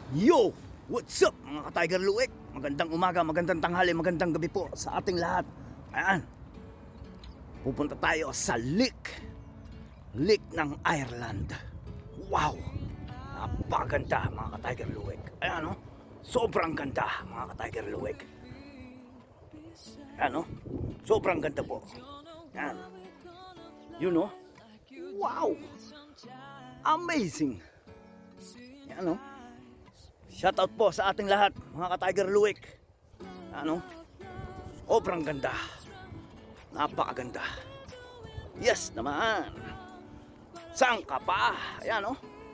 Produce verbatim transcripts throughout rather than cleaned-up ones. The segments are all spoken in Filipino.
Yo! What's up mga ka-Tiger Luwek? Magandang umaga, magandang tanghali, magandang gabi po sa ating lahat. Ayan, pupunta tayo sa lake. Lake ng Ireland. Wow! Napakaganda mga ka-Tiger Luwek. Ayan o, sobrang ganda mga ka-Tiger Luwek. Ayan o, sobrang ganda po. Ayan. You know? Wow! Amazing! Ayan o. Shoutout po sa ating lahat, mga ka-Tiger Luwek. Ano? Sobrang ganda. Napakaganda. Yes naman. Saan ka pa? Ayan o.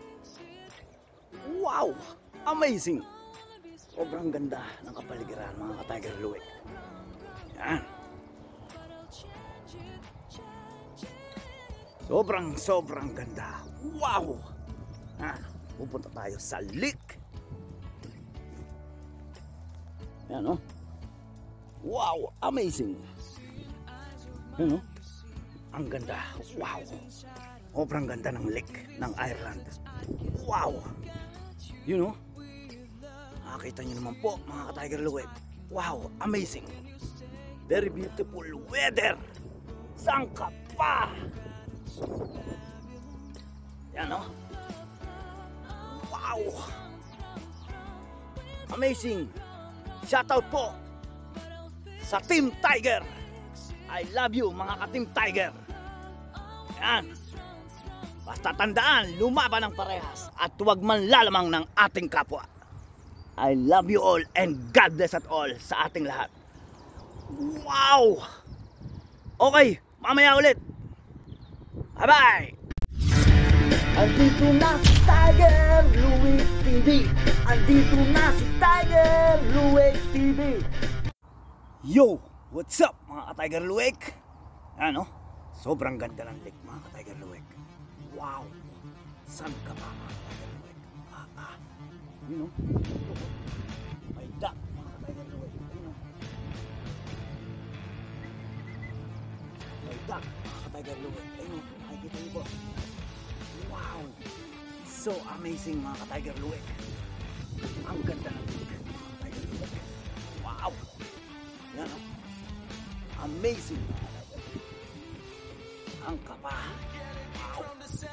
Wow! Amazing! Sobrang ganda ng kapaligiran, mga ka-Tiger Luwek. Ayan. Sobrang sobrang ganda. Wow! Ah, pupunta tayo sa lake. Ayan o. Wow! Amazing! Ayan o. Ang ganda. Wow! Sobrang ganda ng lake ng Ireland. Wow! You know? Nakakita nyo naman po mga ka-Tiger Luwek. Wow! Amazing! Very beautiful weather! Saan ka pa? Ayan o. Wow! Amazing! Shoutout po sa Team Tiger. I love you mga ka-Team Tiger. Yan. Basta tandaan, lumaban ng parehas at huwag man lalamang ng ating kapwa. I love you all and God bless at all sa ating lahat. Wow! Okay, mamaya ulit. Bye-bye! Andito na si Tiger Luwek T V. Andito na si Tiger Luwek T V. Yo! What's up mga ka-Tiger Luwek? Ano? Sobrang ganda ng lake mga ka-Tiger Luwek. Wow! Saan ka ba mga ka-Tiger Luwek? Ah, ah. You know? May duck mga ka-Tiger Luwek. You know? May duck mga ka-Tiger Luwek. You know? Nakikita niyo po. Wow! So amazing mga ka-Tiger Luwek. Ang ganda ng lake mga ka-Tiger Luwek. Wow! Yan o. Amazing mga ka-Tiger Luwek. Ang kapa. Wow!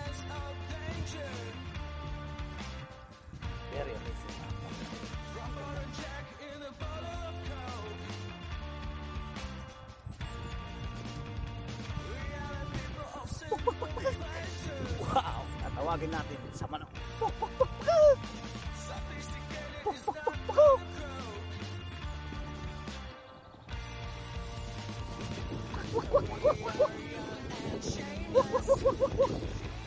Very amazing mga ka-Tiger Luwek. Wow! Tatawagin natin sa manok. Puk, puk, puk, puk. Puk, puk, puk, puk. Wak, wak, wak, wak, wak, wak. Wak, wak, wak, wak, wak, wak.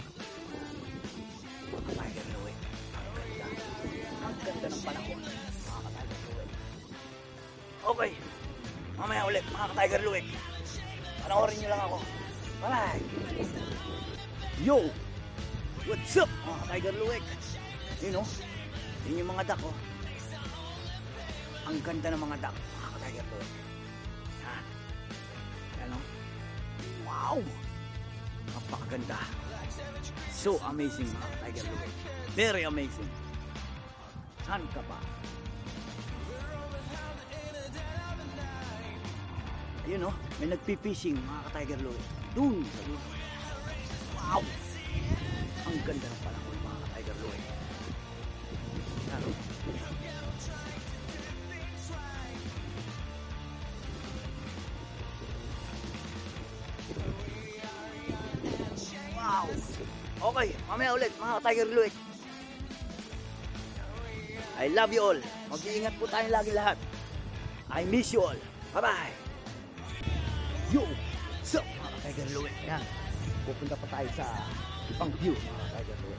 Mga ka-Tiger Luwek, ang ganda. Ang ganda ng panahon, mga ka-Tiger Luwek. Okay, mamaya ulit mga ka-Tiger Luwek. Panoorin nyo lang ako. Bye! Yo! What's up mga ka-Tiger Luwek? You know, yun yung mga duck oh. Ang ganda ng mga duck mga ka-Tiger Luwek. Yan. Yan o. Wow! Napakaganda. So amazing mga ka-Tiger Luwek. Very amazing. Saan ka ba? Ayun o, may nagpipishing mga ka-Tiger Luwek. Doon sa doon. Wow! Ang ganda ng panahon mga ka-Tiger Luwek. Ano? Wow! Okay, mamaya ulit mga ka-Tiger Luwek. I love you all. Mag-iingat po tayong lagi lahat. I miss you all. Bye-bye! Yo! So, mga ka-Tiger Luwek. Yan. Pupunta pa tayo sa ibang view mga ka-Tiger Luwek.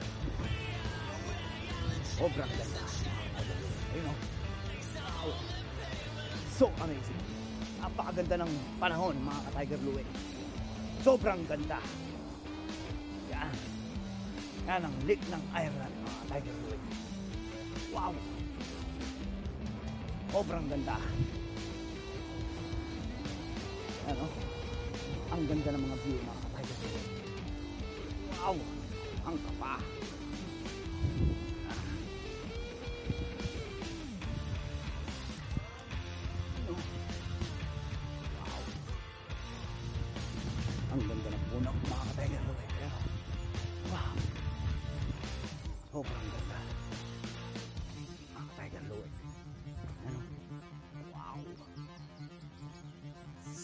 Sobrang ganda mga ka-Tiger Luwek. Ayun o. Wow. So amazing. Napakaganda ng panahon mga ka-Tiger Luwek. Sobrang ganda. Yan. Yan ang lake ng Ireland mga ka-Tiger Luwek. Wow. Sobrang ganda. Yan o. Ang ganda ng mga view mga ka-Tiger Luwek. Wow! Ang kapa.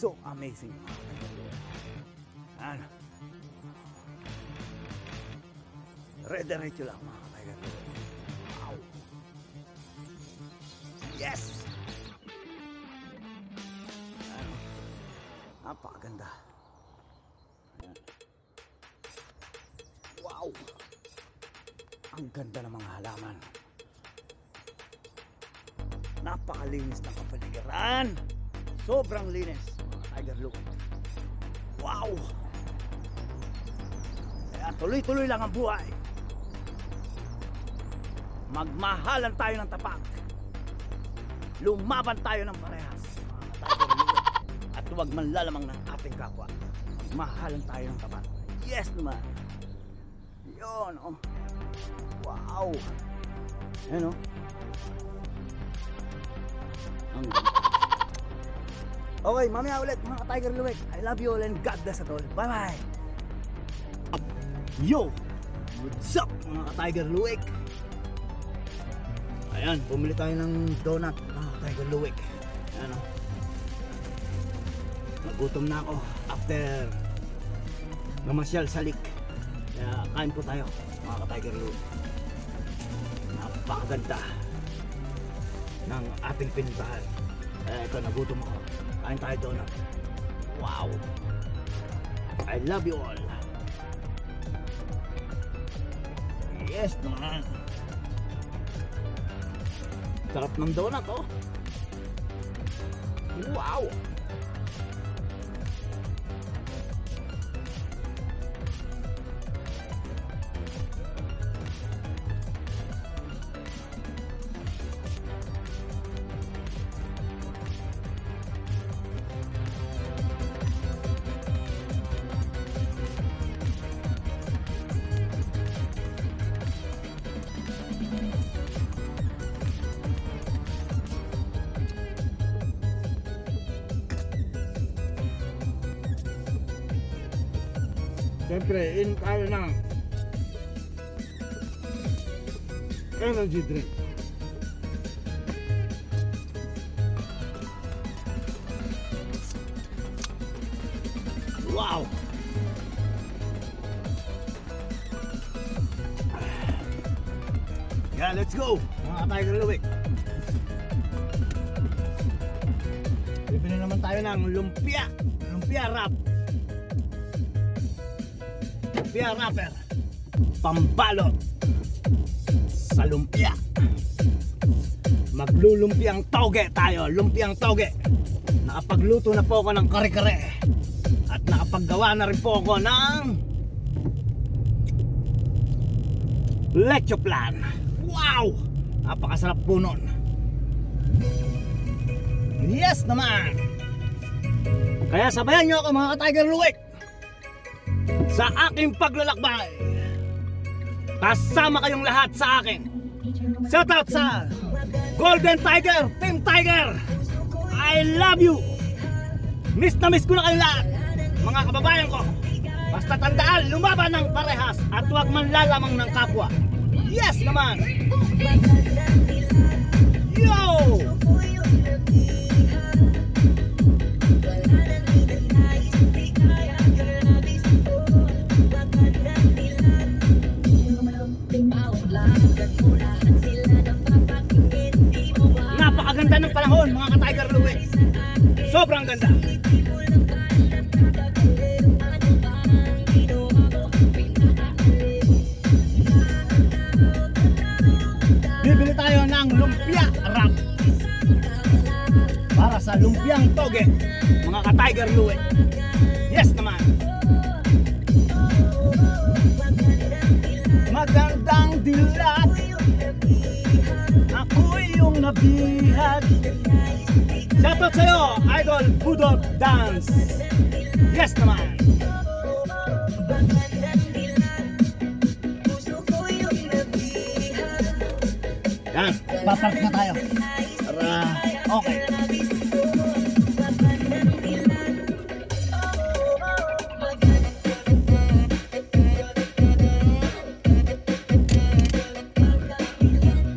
so amazing. Ano? Re-diretso lang mga ka-Tiger Luwek. Wow! Yes! Ano? Napakaganda. Ayan. Wow! Ang ganda ng mga halaman. Napakalinis ng kapaligiran. Sobrang linis mga Tiger Luwek. Wow! Kaya tuloy-tuloy lang ang buhay. Magmahalan tayo ng tapat. Lumaban tayo ng parehas mga Tiger Luwek. At huwag manlalamang ng ating kapwa. Magmahalan tayo ng tapat. Yes naman. Yun oh. Wow! Ayan oh. Ang ganda. Okay, mamaya ulit mga Tiger Luwek. I love you all and God bless at all. Bye bye. Yo! What's up mga Tiger Luwek? Ayan, bumili tayo ng donut mga Tiger Luwek. Ayan o. Nagutom na ako after namasyal sa lake. Kaya kain po tayo mga Tiger Luwek. Napakaganda ng ating pinuntahan. Eh, ito, nagutom ako. Kain tayo donut. Wow! I love you all. Yes naman. Sarap ng donut oh. Wow! Siyempre, in tayo ng energy drink. Wow! Yeah, let's go mga Tiger Luwek. Bibili naman tayo ng lumpia. Lumpia wrap. Lumpia wrapper. Pambalot sa lumpia. Maglulumpiang toge tayo. Lumpiang toge. Nakapagluto na po ako ng kare-kare. At nakapaggawa na rin po ako ng leche plan. Wow! Napakasarap po nun. Yes naman. Kaya sabayan nyo ako mga Tiger Luwek sa aking paglalakbay. Kasama kayong lahat sa akin. Shout out sa Golden Tiger, Team Tiger. I love you. Miss na miss ko na kayo lahat mga kababayan ko. Basta tandaan, lumaban ng parehas at huwag manlalamang ng kapwa. Yes naman. Yo! Napakaganda ng panahon mga ka-Tiger Luwek. Sobrang ganda. Bibili tayo ng lumpia wrap para sa lumpiang toge mga ka-Tiger Luwek. Yes naman. Magandang dilat, ako'y yung nabihag. Shoutout sa'yo, Idol Budok Dance. Yes naman. Yan, papark na tayo para okay.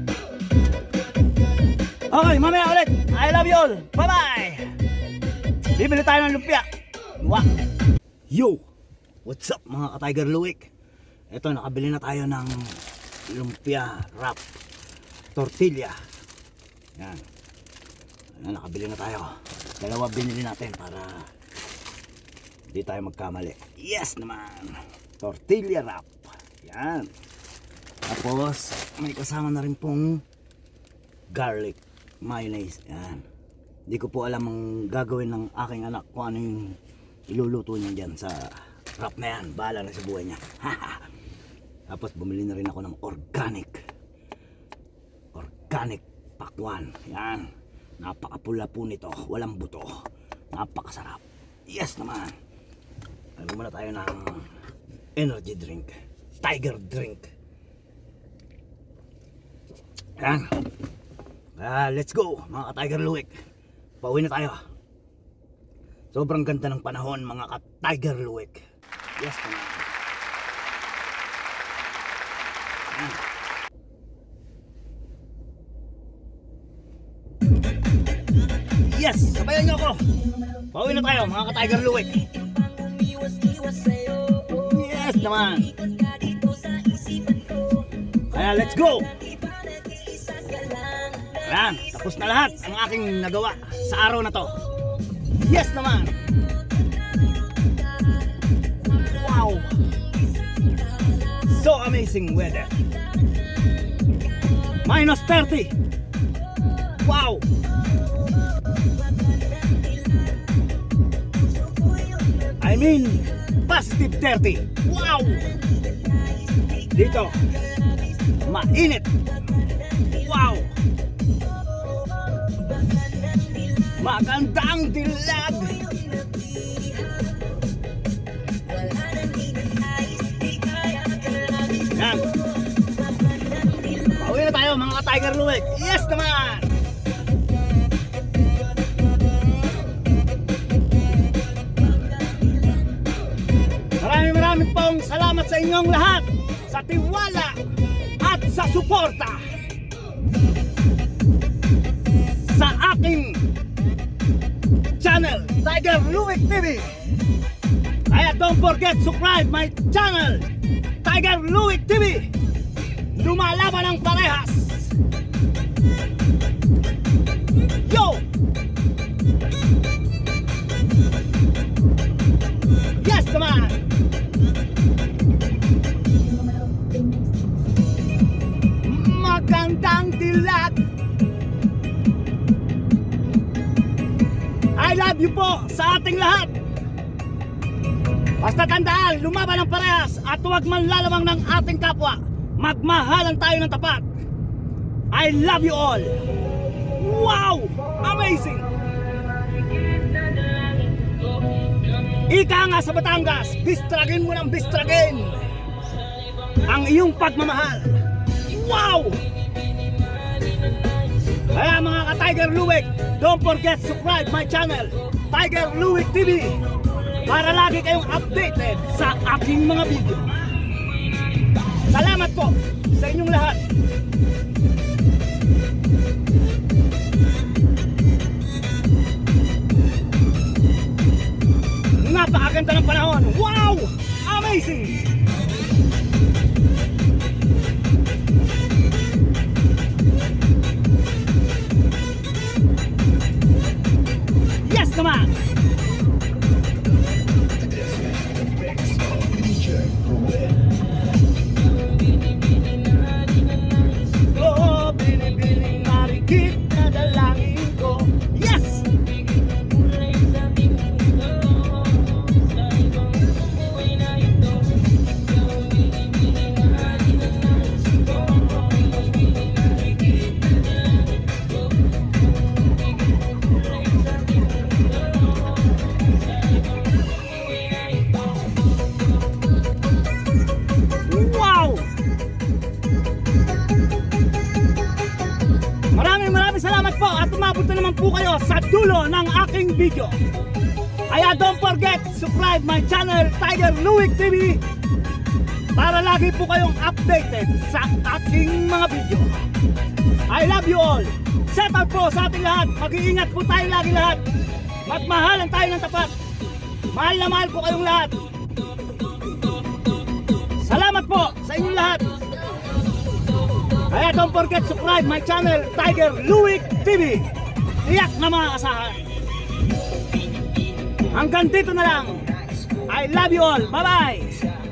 Okay, mamaya ulit. I love you all. Bye-bye. Bibili tayo ng lumpia. Wa. Yo! What's up mga ka-Tiger Luwik? Ito, nakabili na tayo ng lumpia wrap tortilla. Yan. Yan, nakabili na tayo. Dalawa binili natin para hindi tayo magkamali. Yes naman! Tortilla wrap. Yan. Tapos, may kasama na rin pong garlic mayonnaise. Yan. Hindi ko po alam ang gagawin ng aking anak kung ano yung iluluto niya dyan sa wrap na yan. Bahala na sa buhay niya. Tapos bumili na rin ako ng organic organic pakwan. Yan. Napakapula po nito. Walang buto. Napakasarap. Yes naman. Lagyan muna tayo ng energy drink. Tiger drink. Yan. Uh, let's go mga ka-Tiger Luwik. Pauwi na tayo. Sobrang ganda ng panahon mga ka-Tiger Luwik. Yes naman. Yan. Yes! Sabayan niyo ako! Pauwi na tayo mga ka-Tiger Luwik. Yes naman! Kaya let's go! Ayan, tapos na lahat ang aking nagawa sa araw na to. Yes naman! Wow! So amazing weather. Minus thirty. Wow! I mean, positive thirty. Wow! Dito, mainit. Wow! Magandang dilag. Yan. Pauwi na tayo mga ka-Tiger Luwik. Yes naman. Maraming maraming pong salamat sa inyong lahat sa tiwala at sa suporta sa aking channel Tiger Luwik T V. Kaya don't forget subscribe my channel Tiger Luwik T V. Lumalaban ng parehas. Yo! Yes naman! Magandang dilag. I love you po sa ating lahat. Basta tandaan, lumaban ng parehas at huwag manlalamang ng ating kapwa. Magmahalan tayo ng tapat. I love you all. Wow! Amazing! Ika nga sa Batangas, bistragin mo ng bistragin ang iyong pagmamahal. Wow! Kaya mga ka-Tiger Luwik, don't forget subscribe my channel Tiger Luwik T V para lagi kayong updated sa aking mga video. Salamat po sa inyong lahat. Napakaganda ng panahon. Wow! Amazing! Yes naman! Oh, binibining marikit na dalangin ko. Yes! Salamat po at umabot na naman po kayo sa dulo ng aking video. Kaya don't forget, subscribe my channel Tiger Luwik T V para lagi po kayong updated sa aking mga video. I love you all. Shout out po sa ating lahat. Mag-iingat po tayo lagi lahat. Magmahalan tayo ng tapat. Mahal na mahal ko kayong lahat. Salamat po sa inyong lahat. Kaya don't forget subscribe my channel, Tiger Luwik T V. Tiyak na mga asahan. Hanggang dito na lang. I love you all. Bye-bye.